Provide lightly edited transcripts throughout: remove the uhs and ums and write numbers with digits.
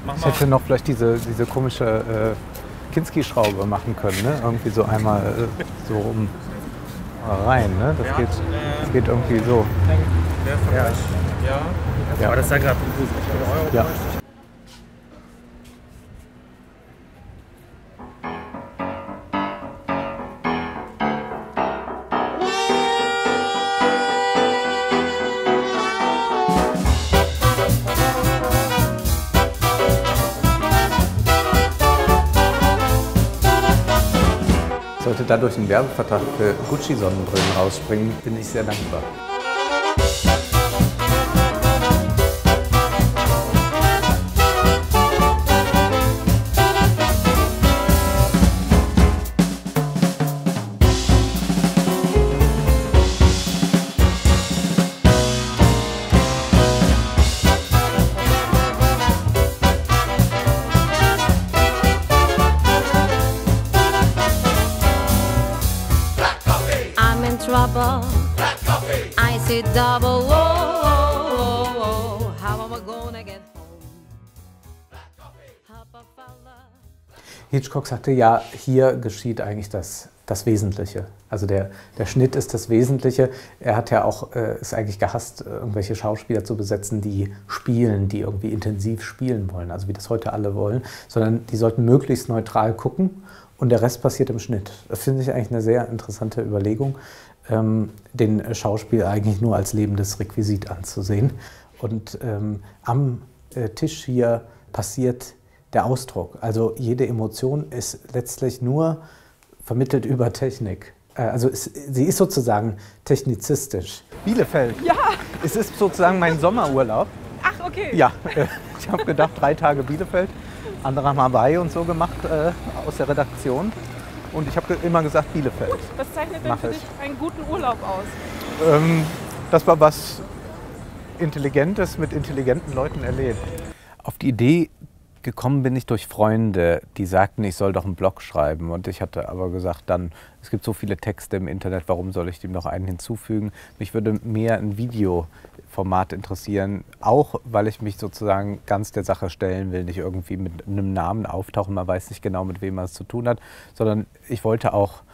Ich hätte noch vielleicht diese komische Kinski-Schraube machen können, ne? Irgendwie so einmal so rum rein, ne? Das geht irgendwie so. Ja. Ja. Aber das sah gerade gut. Ja. Sollte dadurch ein Werbevertrag für Gucci-Sonnenbrillen rausspringen, bin ich sehr dankbar. Trouble. I see double. Whoa, how am I gonna get home? Hitchcock sagte, ja, hier geschieht eigentlich das Wesentliche. Also der Schnitt ist das Wesentliche. Er hat ja auch es eigentlich gehasst, irgendwelche Schauspieler zu besetzen, die spielen, die irgendwie intensiv spielen wollen, also wie das heute alle wollen, sondern die sollten möglichst neutral gucken und der Rest passiert im Schnitt. Das finde ich eigentlich eine sehr interessante Überlegung, den Schauspieler eigentlich nur als lebendes Requisit anzusehen. Und am Tisch hier passiert der Ausdruck. Also jede Emotion ist letztlich nur vermittelt über Technik. Also sie ist sozusagen technizistisch. Bielefeld. Ja. Es ist sozusagen mein Sommerurlaub. Ach, okay. Ja, ich habe gedacht, 3 Tage Bielefeld. Andere haben Hawaii und so gemacht aus der Redaktion. Und ich habe immer gesagt Bielefeld. Was zeichnet denn für dich einen guten Urlaub aus? Dass man was Intelligentes mit intelligenten Leuten erlebt. Auf die Idee gekommen bin ich durch Freunde, die sagten, ich soll doch einen Blog schreiben. Und ich hatte aber gesagt, es gibt so viele Texte im Internet, warum soll ich dem noch einen hinzufügen? Mich würde mehr ein Videoformat interessieren, auch weil ich mich sozusagen ganz der Sache stellen will, nicht irgendwie mit einem Namen auftauchen, man weiß nicht genau, mit wem man es zu tun hat, sondern ich wollte auch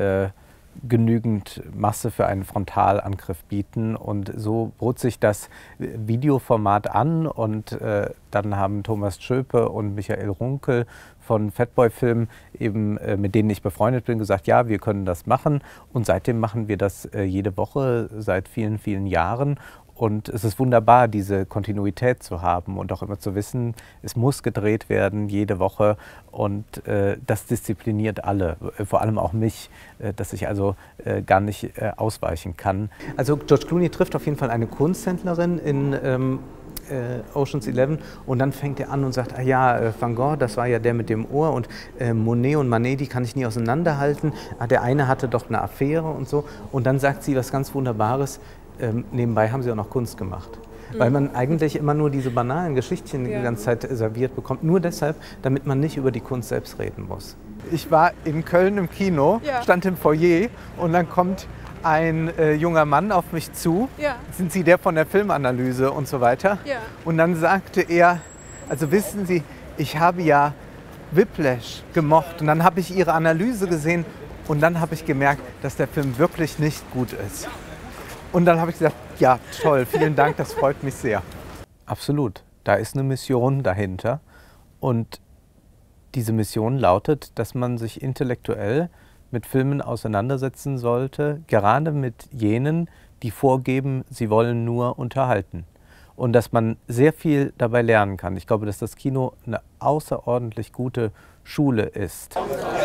genügend Masse für einen Frontalangriff bieten. Und so bot sich das Videoformat an und dann haben Thomas Tschöpe und Michael Runkel von Fatboy Film, eben mit denen ich befreundet bin, gesagt, ja, wir können das machen. Und seitdem machen wir das jede Woche seit vielen, vielen Jahren. Und es ist wunderbar, diese Kontinuität zu haben und auch immer zu wissen, es muss gedreht werden, jede Woche. Und das diszipliniert alle, vor allem auch mich, dass ich also gar nicht ausweichen kann. Also George Clooney trifft auf jeden Fall eine Kunsthändlerin in Ocean's 11 und dann fängt er an und sagt, ah ja, Van Gogh, das war ja der mit dem Ohr und Monet und Manet, die kann ich nie auseinanderhalten. Der eine hatte doch eine Affäre und so. Und dann sagt sie was ganz Wunderbares, nebenbei haben sie auch noch Kunst gemacht. Weil man eigentlich immer nur diese banalen Geschichtchen die ganze Zeit serviert bekommt. Nur deshalb, damit man nicht über die Kunst selbst reden muss. Ich war in Köln im Kino, stand im Foyer und dann kommt ein junger Mann auf mich zu. Ja. Sind Sie der von der Filmanalyse und so weiter? Ja. Und dann sagte er, also wissen Sie, ich habe ja Whiplash gemocht. Und dann habe ich Ihre Analyse gesehen und dann habe ich gemerkt, dass der Film wirklich nicht gut ist. Und dann habe ich gesagt, ja, toll, vielen Dank, das freut mich sehr. Absolut, da ist eine Mission dahinter. Und diese Mission lautet, dass man sich intellektuell mit Filmen auseinandersetzen sollte, gerade mit jenen, die vorgeben, sie wollen nur unterhalten. Und dass man sehr viel dabei lernen kann. Ich glaube, dass das Kino eine außerordentlich gute Schule ist.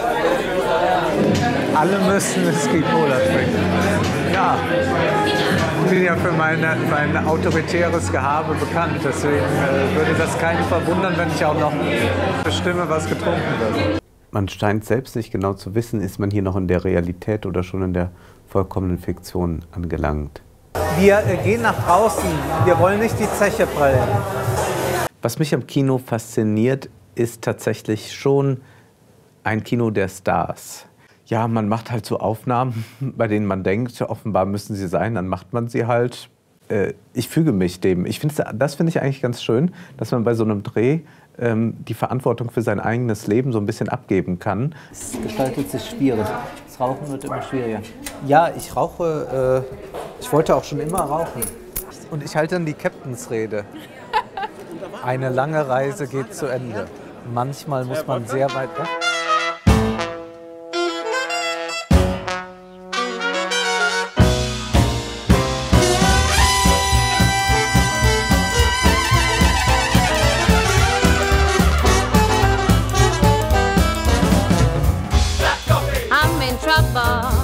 Alle müssen Whisky Cola trinken. Ja, ich bin ja für mein autoritäres Gehabe bekannt. Deswegen würde das keinen verwundern, wenn ich auch noch bestimme, was getrunken wird. Man scheint selbst nicht genau zu wissen, ist man hier noch in der Realität oder schon in der vollkommenen Fiktion angelangt. Wir gehen nach draußen. Wir wollen nicht die Zeche prellen. Was mich am Kino fasziniert, ist tatsächlich schon ein Kino der Stars. Ja, man macht halt so Aufnahmen, bei denen man denkt, offenbar müssen sie sein, dann macht man sie halt. Ich füge mich dem. Das finde ich eigentlich ganz schön, dass man bei so einem Dreh die Verantwortung für sein eigenes Leben so ein bisschen abgeben kann. Es gestaltet sich schwierig. Das Rauchen wird immer schwieriger. Ja, ich rauche, ich wollte auch schon immer rauchen. Und ich halte dann die Captainsrede. Eine lange Reise geht zu Ende. Manchmal muss man sehr weit weg. I'm in trouble.